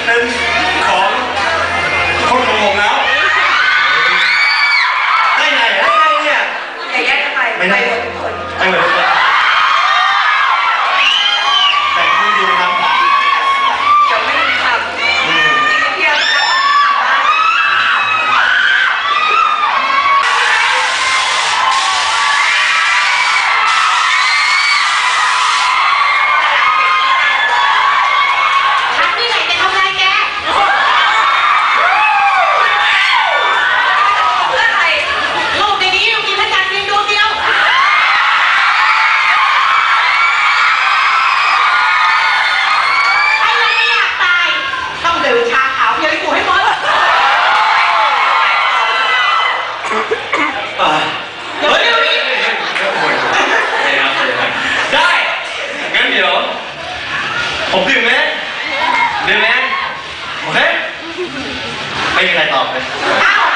เป็นของคนของผมแล้วได้ไงเนี่ยอย่าแยกกันไปไปหมดทุกคนไปหมดทุกคนแบ่งให้ดูครับเดี๋ยวไม่มีคำเพียงได้งั้นเดี๋ยวผมดื่มไหมโอเคไม่มีใครตอบเลย